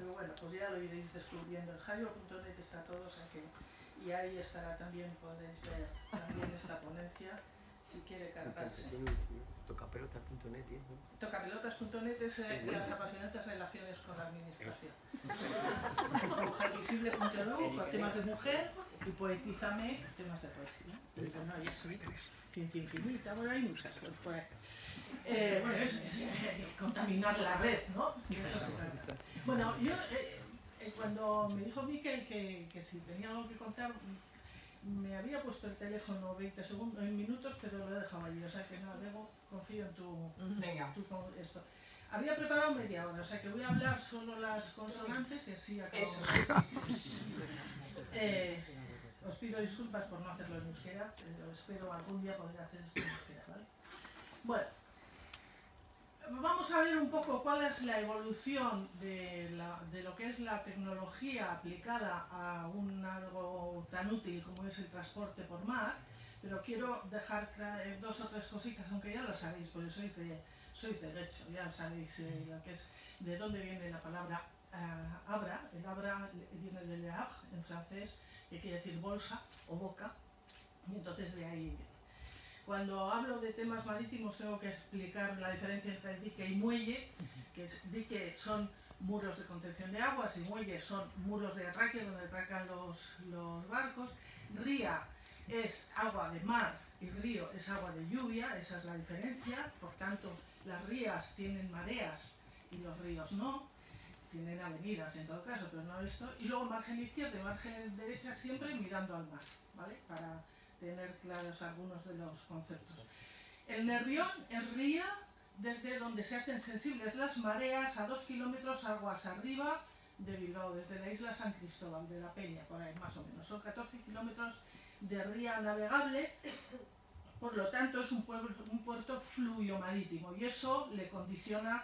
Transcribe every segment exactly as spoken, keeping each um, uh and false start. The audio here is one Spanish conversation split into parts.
bueno, pues ya lo iréis descubriendo. En jairo punto net está todo, o sea que, y ahí estará también, podéis ver también esta ponencia, si quiere cargarse. Tocapelotas punto net, ¿eh? Tocapelotas punto net es eh, las apasionantes relaciones con la administración. mujervisible punto lu, con temas de mujer, y Poetízame, temas de poesía. Entonces, no, ya ciencia infinita, bueno, hay muchas cosas por ahí. Eh, bueno, es, es eh, contaminar la red, ¿no? Bueno, yo, eh, eh, cuando me dijo Miquel que, que si tenía algo que contar, me había puesto el teléfono veinte segundos, en minutos, pero lo he dejado allí, o sea que no, luego confío en tu, Venga. tu esto. Había preparado media hora, o sea que voy a hablar solo las consonantes y así acabamos. Eso, sí, sí, sí. Eh, os pido disculpas por no hacerlo en euskera, pero espero algún día poder hacer esto en euskera, ¿vale? Bueno, vamos a ver un poco cuál es la evolución de, la, de lo que es la tecnología aplicada a un algo tan útil como es el transporte por mar, pero quiero dejar dos o tres cositas, aunque ya lo sabéis, porque sois de, sois de derecho, ya sabéis eh, lo que es, de dónde viene la palabra uh, abra. El abra viene de le havre en francés, que quiere decir bolsa o boca, y entonces de ahí viene. Cuando hablo de temas marítimos tengo que explicar la diferencia entre dique y muelle, que es, dique son muros de contención de aguas y muelles son muros de atraque donde atracan los, los barcos. Ría es agua de mar y río es agua de lluvia, esa es la diferencia. Por tanto, las rías tienen mareas y los ríos no, tienen avenidas en todo caso, pero no esto. Y luego margen izquierda y margen derecha siempre mirando al mar, ¿vale? Para tener claros algunos de los conceptos. El Nerrión es ría desde donde se hacen sensibles las mareas a dos kilómetros aguas arriba de Bilbao, desde la isla San Cristóbal, de la Peña, por ahí más o menos. Son catorce kilómetros de ría navegable, por lo tanto es un, pueblo, un puerto fluvio-marítimo y eso le condiciona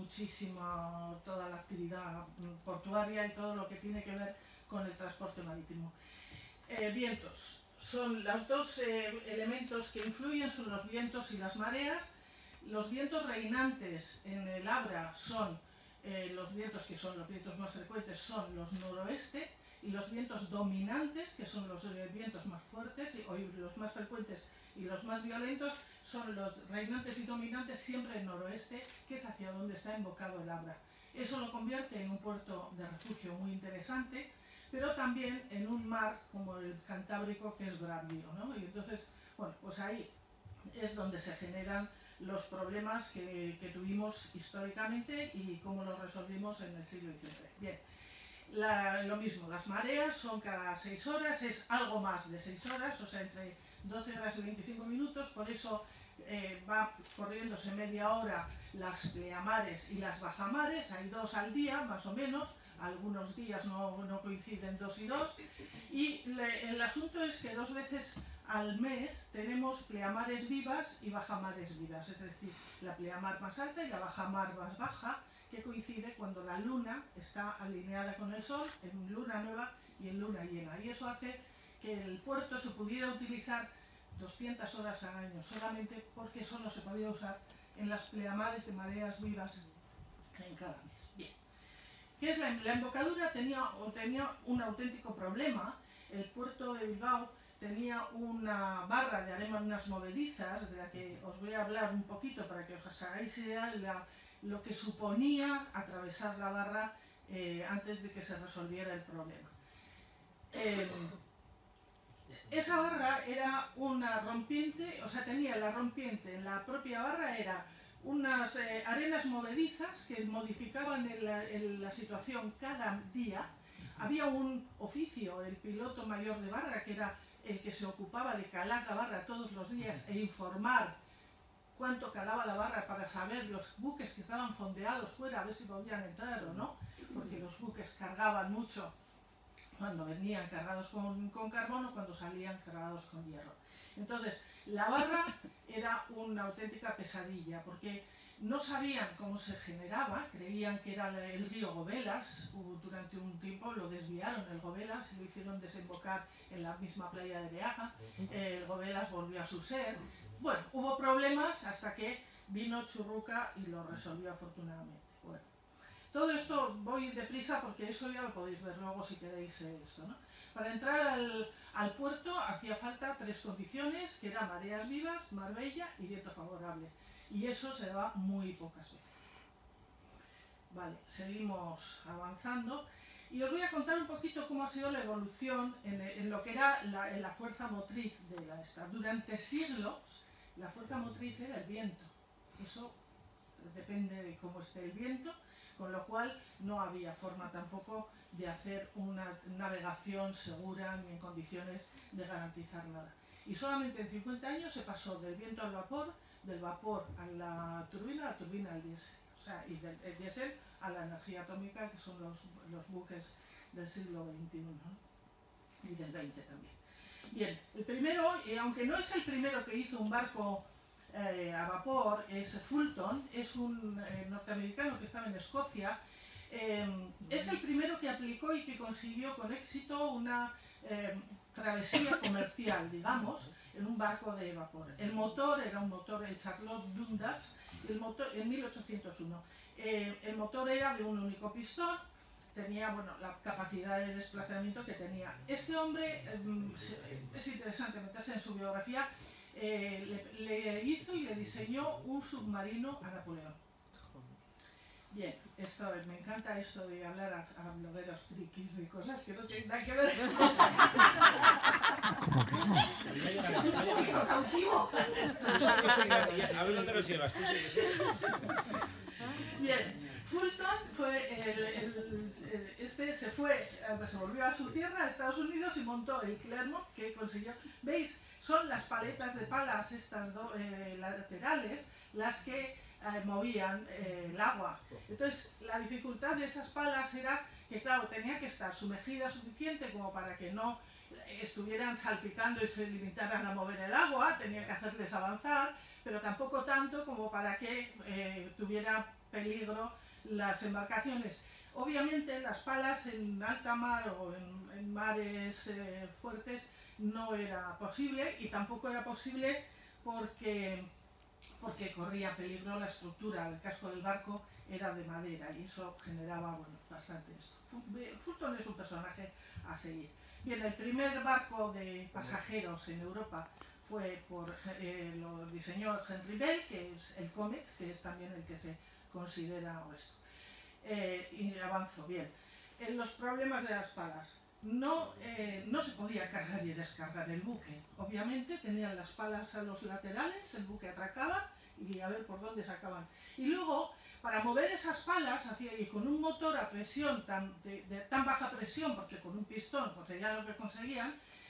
muchísimo toda la actividad portuaria y todo lo que tiene que ver con el transporte marítimo. Eh, vientos. Son los dos eh, elementos que influyen, son los vientos y las mareas. Los vientos reinantes en el Abra son eh, los vientos que son los vientos más frecuentes, son los noroeste, y los vientos dominantes, que son los eh, vientos más fuertes y, o los más frecuentes y los más violentos, son los reinantes y dominantes siempre en noroeste, que es hacia donde está embocado el Abra. Eso lo convierte en un puerto de refugio muy interesante, pero también en un mar como el Cantábrico, que es bravío, ¿no? Y entonces, bueno, pues ahí es donde se generan los problemas que, que tuvimos históricamente y cómo los resolvimos en el siglo diecinueve. Bien, la, lo mismo, las mareas son cada seis horas, es algo más de seis horas, o sea, entre doce horas y veinticinco minutos, por eso eh, va corriéndose media hora las pleamares y las bajamares, hay dos al día, más o menos. Algunos días no, no coinciden dos y dos, y le, el asunto es que dos veces al mes tenemos pleamares vivas y bajamares vivas, es decir, la pleamar más alta y la bajamar más baja, que coincide cuando la luna está alineada con el sol, en luna nueva y en luna llena, y eso hace que el puerto se pudiera utilizar doscientas horas al año, solamente porque solo se podía usar en las pleamares de mareas vivas en cada mes. Bien. ¿Qué es la, la embocadura? Tenía, o tenía un auténtico problema. El puerto de Bilbao tenía una barra de arenas movedizas, de la que os voy a hablar un poquito para que os hagáis idea la, lo que suponía atravesar la barra eh, antes de que se resolviera el problema. Eh, esa barra era una rompiente, o sea, tenía la rompiente en la propia barra, era unas eh, arenas movedizas que modificaban el, el, la situación cada día. Había un oficio, el piloto mayor de barra, que era el que se ocupaba de calar la barra todos los días e informar cuánto calaba la barra para saber los buques que estaban fondeados fuera, a ver si podían entrar o no, porque los buques cargaban mucho cuando venían cargados con, con carbón o cuando salían cargados con hierro. Entonces, la barra era una auténtica pesadilla, porque no sabían cómo se generaba, creían que era el río Gobelas, durante un tiempo lo desviaron el Gobelas y lo hicieron desembocar en la misma playa de Beaga, el Gobelas volvió a su ser. Bueno, hubo problemas hasta que vino Churruca y lo resolvió afortunadamente. Bueno, Todo esto voy deprisa porque eso ya lo podéis ver luego si queréis eh, esto, ¿no? Para entrar al, al puerto hacía falta tres condiciones, que eran mareas vivas, mar bella y viento favorable. Y eso se daba muy pocas veces. Vale, seguimos avanzando. Y os voy a contar un poquito cómo ha sido la evolución en, en lo que era la, en la fuerza motriz de la esta. Durante siglos, la fuerza motriz era el viento. Eso depende de cómo esté el viento, con lo cual no había forma tampoco de hacer una navegación segura ni en condiciones de garantizar nada. Y solamente en cincuenta años se pasó del viento al vapor, del vapor a la turbina, a la turbina al diésel. O sea, y del diésel a la energía atómica, que son los, los buques del siglo veintiuno, ¿no? Y del veinte también. Bien, el primero, eh, aunque no es el primero que hizo un barco eh, a vapor, es Fulton, es un eh, norteamericano que estaba en Escocia, eh, es el primero que aplicó y que consiguió con éxito una eh, travesía comercial, digamos, en un barco de vapor. El motor era un motor, el Charlotte Dundas, el motor, en mil ochocientos uno. Eh, el motor era de un único pistón, tenía bueno, la capacidad de desplazamiento que tenía. Este hombre, eh, es interesante meterse en su biografía, eh, le, le hizo y le diseñó un submarino a Napoleón. Bien, esto, me encanta esto de hablar a, a blogueros frikis de cosas que no tienen nada que ver. Es un público cautivo. A ver dónde los llevas. Bien, Fulton fue el, el, el, este se fue, se volvió a su tierra, a Estados Unidos, y montó el Clermont, que consiguió. ¿Veis? Son las paletas de palas estas do, eh, laterales las que eh, movían eh, el agua. Entonces, la dificultad de esas palas era que, claro, tenía que estar sumergida suficiente como para que no estuvieran salpicando y se limitaran a mover el agua, tenía que hacerles avanzar, pero tampoco tanto como para que eh, tuviera peligro las embarcaciones. Obviamente las palas en alta mar o en, en mares eh, fuertes no era posible, y tampoco era posible porque, porque corría peligro la estructura. El casco del barco era de madera y eso generaba bueno, bastante esto. Fulton es un personaje a seguir. Bien, el primer barco de pasajeros en Europa fue por, eh, lo diseñó Henry Bell, que es el Comet, que es también el que se considera esto. Eh, y avanzo, bien. En los problemas de las palas. No, eh, no se podía cargar y descargar el buque. Obviamente tenían las palas a los laterales, el buque atracaba y a ver por dónde sacaban. Y luego, para mover esas palas, hacía, y con un motor a presión, tan, de, de tan baja presión, porque con un pistón conseguían lo que conseguían,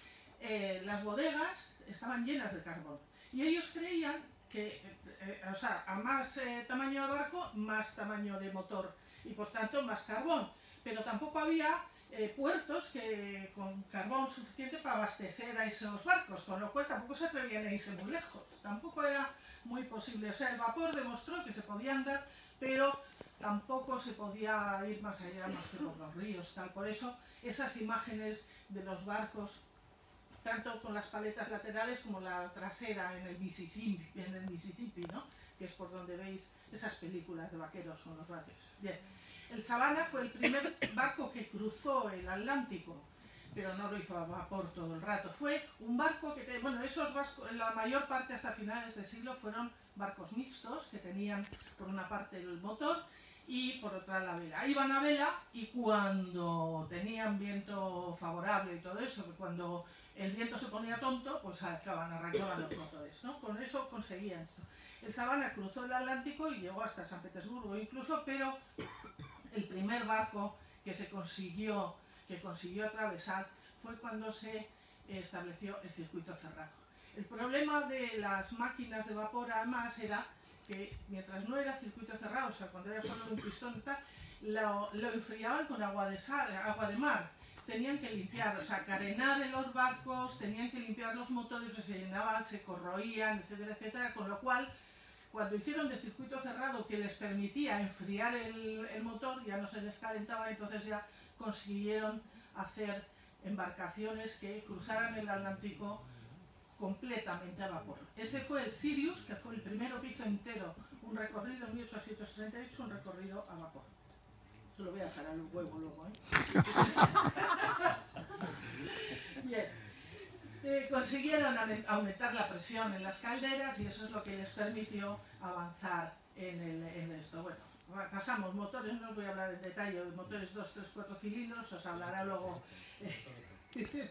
eh, las bodegas estaban llenas de carbón. Y ellos creían que, eh, o sea, a más eh, tamaño de barco, más tamaño de motor y por tanto más carbón. Pero tampoco había eh, puertos que, con carbón suficiente para abastecer a esos barcos, con lo cual tampoco se atrevían a irse muy lejos. Tampoco era muy posible. O sea, el vapor demostró que se podía andar, pero tampoco se podía ir más allá, más que por los ríos, tal. Por eso esas imágenes de los barcos, tanto con las paletas laterales como la trasera en el Mississippi, en el Mississippi, ¿no? Que es por donde veis esas películas de vaqueros con los barcos. Bien, el Savannah fue el primer barco que cruzó el Atlántico, pero no lo hizo a vapor todo el rato. Fue un barco que, te, bueno, esos barcos, la mayor parte hasta finales del siglo fueron barcos mixtos, que tenían por una parte el motor y por otra la vela. Iban a vela y cuando tenían viento favorable y todo eso, que cuando el viento se ponía tonto, pues acaban, arrancaban los motores, ¿no? Con eso conseguían esto. El Savannah cruzó el Atlántico y llegó hasta San Petersburgo incluso, pero el primer barco que se consiguió, que consiguió atravesar fue cuando se estableció el circuito cerrado. El problema de las máquinas de vapor además era que mientras no era circuito cerrado, o sea, cuando era solo un pistón y tal, lo, lo enfriaban con agua de sal, agua de mar. Tenían que limpiar, o sea, carenar en los barcos, tenían que limpiar los motores, se llenaban, se corroían, etcétera, etcétera, con lo cual, cuando hicieron de circuito cerrado que les permitía enfriar el, el motor, ya no se les calentaba, entonces ya consiguieron hacer embarcaciones que cruzaran el Atlántico completamente a vapor. Ese fue el Sirius, que fue el primero que hizo entero un recorrido en mil ochocientos treinta y ocho, un recorrido a vapor. Se lo voy a dejar al huevo luego, ¿eh? Bien. Eh, consiguieron aumentar la presión en las calderas y eso es lo que les permitió avanzar en, el, en esto. Bueno, pasamos motores, no os voy a hablar en detalle de motores dos, tres, cuatro cilindros, os hablará luego eh,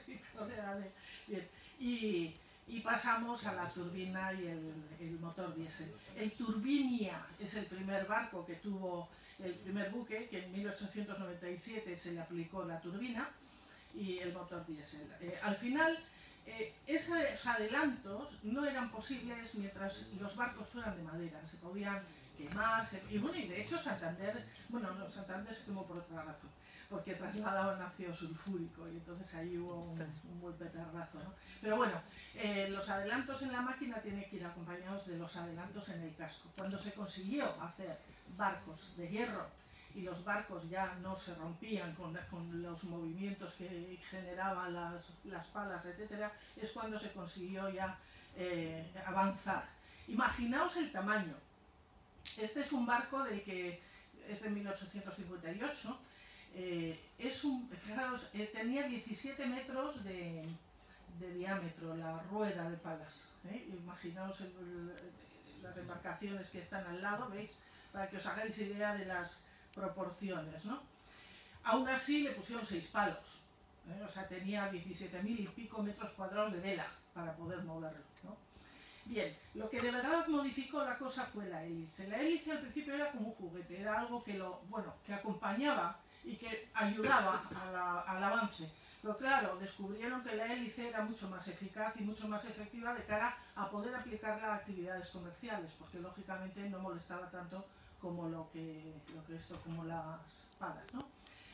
bien. Y, y pasamos a la turbina y el, el motor diésel. El Turbinia es el primer barco que tuvo, el primer buque, que en mil ochocientos noventa y siete se le aplicó la turbina y el motor diésel. Eh, al final, eh, esos adelantos no eran posibles mientras los barcos fueran de madera, se podían quemar, se, y bueno, y de hecho Santander, bueno, no, Santander se quemó por otra razón, porque trasladaban ácido sulfúrico y entonces ahí hubo un, un buen petardazo, ¿no? Pero bueno, eh, los adelantos en la máquina tienen que ir acompañados de los adelantos en el casco. Cuando se consiguió hacer barcos de hierro y los barcos ya no se rompían con, con los movimientos que generaban las, las palas, etcétera, es cuando se consiguió ya eh, avanzar. Imaginaos el tamaño. Este es un barco del que es de mil ochocientos cincuenta y ocho. Eh, es un, fijaros, eh, tenía diecisiete metros de, de diámetro la rueda de palas. ¿eh? Imaginaos el, el, las embarcaciones que están al lado, ¿veis? Para que os hagáis idea de las proporciones, ¿no? Aún así le pusieron seis palos, ¿eh? O sea, tenía diecisiete mil y pico metros cuadrados de vela para poder moverlo, ¿no? Bien, lo que de verdad modificó la cosa fue la hélice. La hélice al principio era como un juguete, era algo que lo, bueno, que acompañaba y que ayudaba a la, al avance. Pero claro, descubrieron que la hélice era mucho más eficaz y mucho más efectiva de cara a poder aplicarla a actividades comerciales, porque lógicamente no molestaba tanto como lo que, lo que esto, como las palas, ¿no?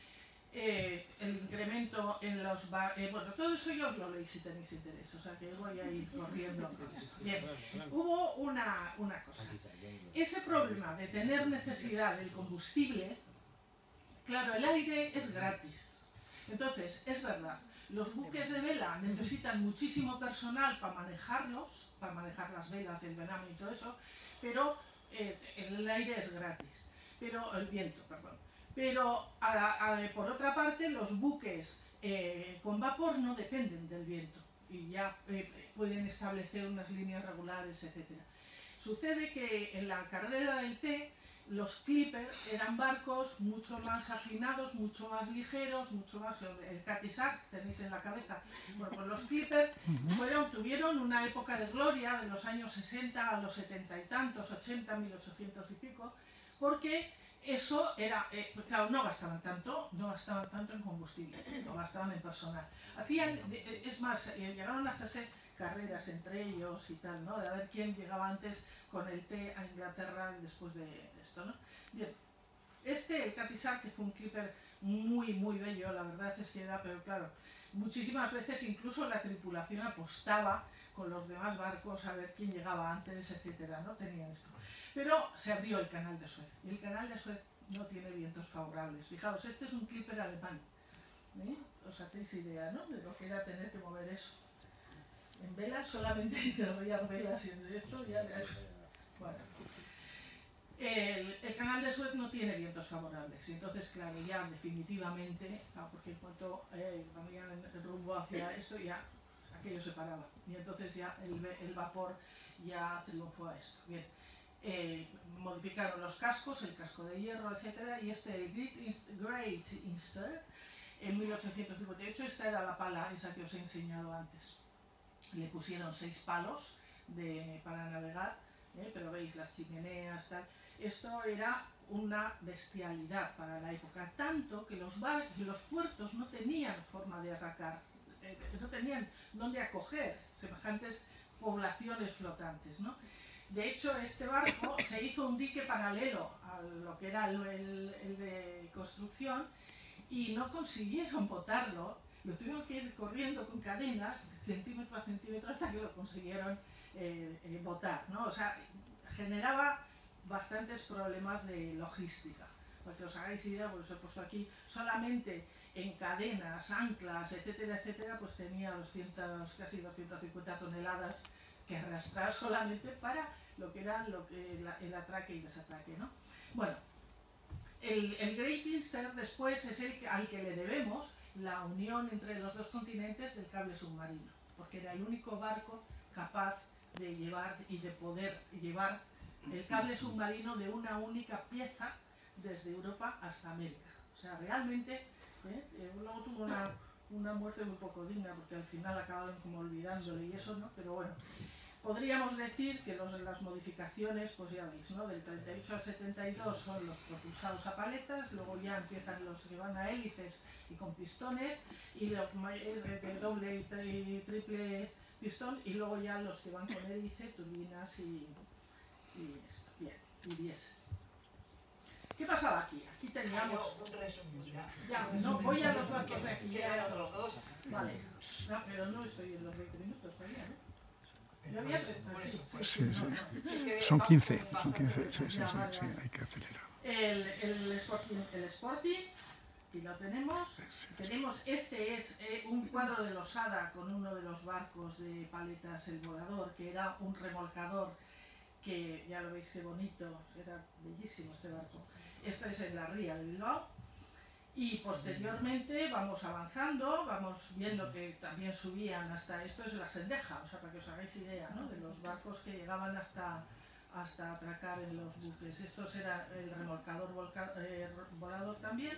Eh, el incremento en los... Eh, bueno, todo eso yo os lo leí si tenéis interés, o sea que voy a ir corriendo con esto. Bien, hubo una, una cosa. Ese problema de tener necesidad del combustible, claro, el aire es gratis. Entonces, es verdad, los buques de vela necesitan muchísimo personal para manejarlos, para manejar las velas, el vename y todo eso, pero eh, el aire es gratis, pero el viento, perdón. Pero a, a, por otra parte, los buques eh, con vapor no dependen del viento y ya eh, pueden establecer unas líneas regulares, etcétera. Sucede que en la carrera del té, los clipper eran barcos mucho más afinados, mucho más ligeros, mucho más... El Catisac tenéis en la cabeza. Bueno, pues los clipper fueron, tuvieron una época de gloria de los años sesenta a los setenta y tantos, ochenta, mil ochocientos y pico, porque eso era, eh, claro, no gastaban tanto, no gastaban tanto en combustible, no gastaban en personal. Hacían, es más, eh, llegaron a hacerse carreras entre ellos y tal, ¿no? De a ver quién llegaba antes con el té a Inglaterra después de esto, ¿no? Bien, este, el Catisac, que fue un clipper muy, muy bello, la verdad es que era, pero claro, muchísimas veces incluso la tripulación apostaba con los demás barcos a ver quién llegaba antes, etcétera, ¿no? Tenían esto. Pero se abrió el canal de Suez, y el canal de Suez no tiene vientos favorables. Fijaos, este es un clipper alemán, ¿eh? Os hacéis idea, ¿no? De lo que era tener que mover eso. En velas, solamente enrollar velas y en esto ya es... Bueno. El, el canal de Suez no tiene vientos favorables, y entonces, claro, ya definitivamente, claro, porque en cuanto eh, cambian el rumbo hacia esto, ya aquello se paraba, y entonces ya el, el vapor ya triunfó a esto. Bien. Eh, modificaron los cascos, el casco de hierro, etcétera, y este, el Great Eastern, en mil ochocientos cincuenta y ocho, esta era la pala, esa que os he enseñado antes. Le pusieron seis palos de, para navegar, ¿eh? Pero veis las chimeneas, tal. Esto era una bestialidad para la época, tanto que los, bar los puertos no tenían forma de atacar, eh, no tenían dónde acoger semejantes poblaciones flotantes, ¿no? De hecho, este barco se hizo un dique paralelo a lo que era el, el, el de construcción y no consiguieron botarlo, lo tuvieron que ir corriendo con cadenas, centímetro a centímetro, hasta que lo consiguieron eh, eh, botar, ¿no? O sea, generaba bastantes problemas de logística. Para que os hagáis idea, pues os he puesto aquí, solamente en cadenas, anclas, etcétera, etcétera, pues tenía doscientas, casi doscientas cincuenta toneladas que arrastrar solamente para lo que era lo que, la, el atraque y desatraque, ¿no? Bueno, El, el Great Eastern después es el que, al que le debemos la unión entre los dos continentes del cable submarino, porque era el único barco capaz de llevar y de poder llevar el cable submarino de una única pieza desde Europa hasta América. O sea, realmente, ¿eh? Eh, luego tuvo una, una muerte muy poco digna, porque al final acabaron como olvidándole y eso, ¿no? Pero bueno, podríamos decir que los, las modificaciones, pues ya veis, ¿no? Del treinta y ocho al setenta y dos son los propulsados a paletas, luego ya empiezan los que van a hélices y con pistones, y los de doble y triple pistón, y luego ya los que van con hélice, turbinas y, y esto, bien, y diésel. ¿Qué pasaba aquí? Aquí teníamos... Un resumen, ya. Ya, no, voy a los barcos de aquí. Que eran otros dos. Vale, no, pero no estoy en los veinte minutos todavía, ¿no? Yo había... Sí, sí, Sí, sí. no, no. Es que Son va quince, son bastante quince, sí, resumen. sí, Ya, sí, vale, sí, vale. hay que acelerar. El, el, Sporting, el Sporting, aquí lo tenemos. Tenemos, este es eh, un cuadro de Losada con uno de los barcos de paletas, el Volador, que era un remolcador que, ya lo veis qué bonito, era bellísimo este barco. Esto es en la ría de Bilbao. Y posteriormente vamos avanzando, vamos viendo que también subían hasta, esto es la Sendeja, o sea, para que os hagáis idea, ¿no? De los barcos que llegaban hasta, hasta atracar en los buques. Estos era el remolcador volca, eh, volador también.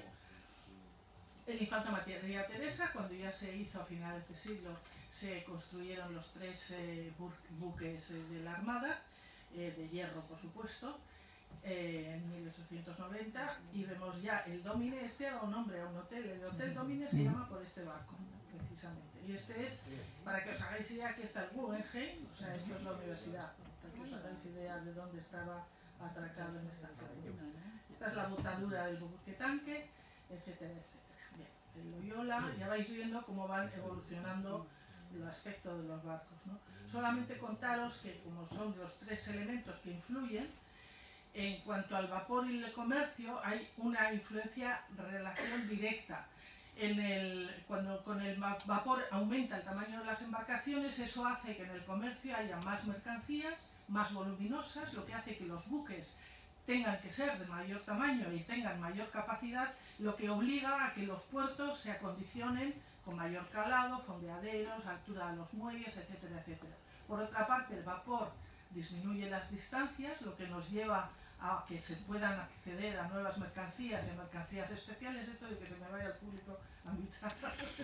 El Infanta María Teresa, cuando ya se hizo a finales de siglo, se construyeron los tres eh, bu buques eh, de la Armada, eh, de hierro por supuesto, eh, en mil ochocientos noventa, y vemos ya el Domine. Este era un nombre a un hotel, el Hotel Domine se llama por este barco, precisamente. Y este es, para que os hagáis idea, aquí está el Guggenheim, o sea, esto es la universidad, para que os hagáis idea de dónde estaba atracado en esta zona. Esta es la botadura del buque tanque, etcétera, etcétera. Bien, el Loyola, ya vais viendo cómo van evolucionando el aspecto de los barcos, ¿no? Solamente contaros que como son los tres elementos que influyen, en cuanto al vapor y el comercio hay una influencia, relación directa. En el, cuando con el vapor aumenta el tamaño de las embarcaciones, eso hace que en el comercio haya más mercancías, más voluminosas, lo que hace que los buques tengan que ser de mayor tamaño y tengan mayor capacidad, lo que obliga a que los puertos se acondicionen con mayor calado, fondeaderos, altura de los muelles, etcétera, etcétera. Por otra parte, el vapor disminuye las distancias, lo que nos lleva a que se puedan acceder a nuevas mercancías y a mercancías especiales. Esto de que se me vaya el público a mitad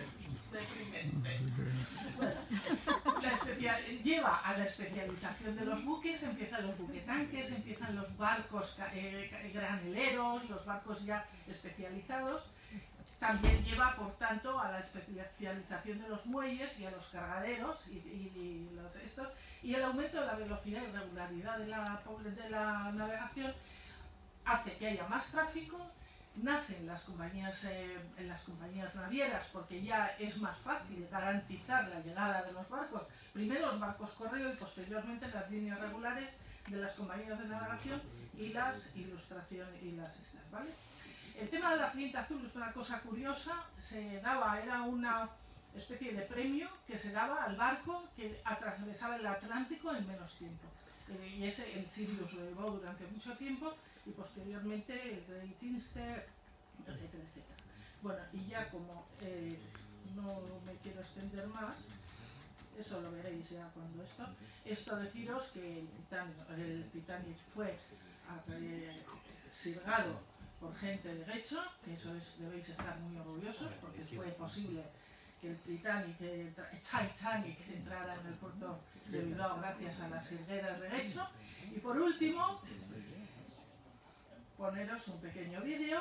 deprimente. Bueno, la especial, lleva a la especialización de los buques, empiezan los buquetanques, empiezan los barcos eh, graneleros, los barcos ya especializados. También lleva, por tanto, a la especialización de los muelles y a los cargaderos y, y, y los estos, y el aumento de la velocidad y regularidad de la, de la navegación hace que haya más tráfico. Nacen las compañías, eh, en las compañías navieras, porque ya es más fácil garantizar la llegada de los barcos. Primero los barcos correo y posteriormente las líneas regulares de las compañías de navegación y las ilustraciones y las estas, ¿vale? El tema de la cinta azul es una cosa curiosa, se daba, era una especie de premio que se daba al barco que atravesaba el Atlántico en menos tiempo. Y ese, el Sirius lo llevó durante mucho tiempo y posteriormente el Great Eastern, etcétera, etcétera. Bueno, y ya como eh, no me quiero extender más, eso lo veréis ya cuando esto, esto deciros que el Titanic, el Titanic fue eh, sirgado por gente de Guecho, que eso es, debéis estar muy orgullosos, porque fue posible que el Titanic, el Titanic entrara en el puerto de Bilbao gracias a las sirgueras de Guecho. Y por último, poneros un pequeño vídeo.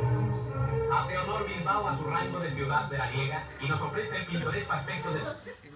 Hace honor Bilbao a su rango de ciudad veraniega y nos ofrece el pintoresco aspecto de...